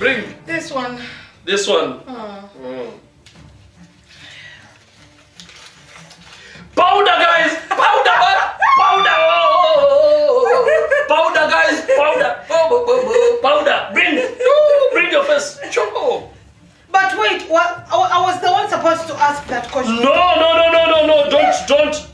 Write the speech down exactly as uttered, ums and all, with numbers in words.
Bring. This one. This one. Oh. Mm. Powder, guys! Powder! Powder! Oh, powder, guys! Powder! Oh, oh, oh, powder! Bring! Oh, bring your face! Choco! But wait, what? I was the one supposed to ask that question. No, no, no, no, no, no! Don't, don't!